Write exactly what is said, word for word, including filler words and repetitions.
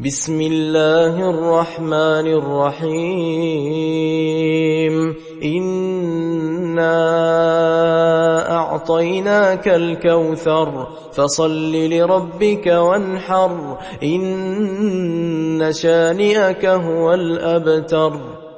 بسم الله الرحمن الرحيم إنا أعطيناك الكوثر فصل لربك وانحر إن شانئك هو الأبتر.